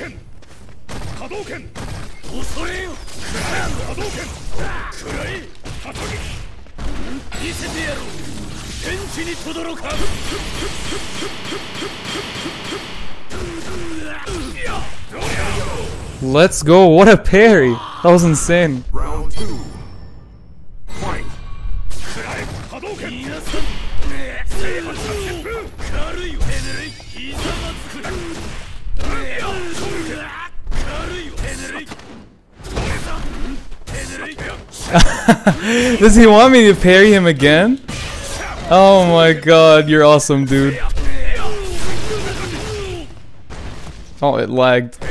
Let's go, what a parry! That was insane. Round 2. Fight. Does he want me to parry him again? Oh my god, you're awesome, dude. Oh, it lagged.